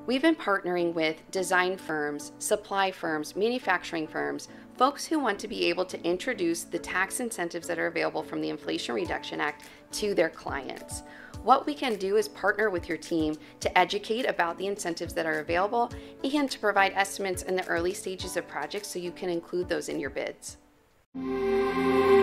We've been partnering with design firms, supply firms, manufacturing firms, folks who want to be able to introduce the tax incentives that are available from the Inflation Reduction Act to their clients. What we can do is partner with your team to educate about the incentives that are available and to provide estimates in the early stages of projects so you can include those in your bids.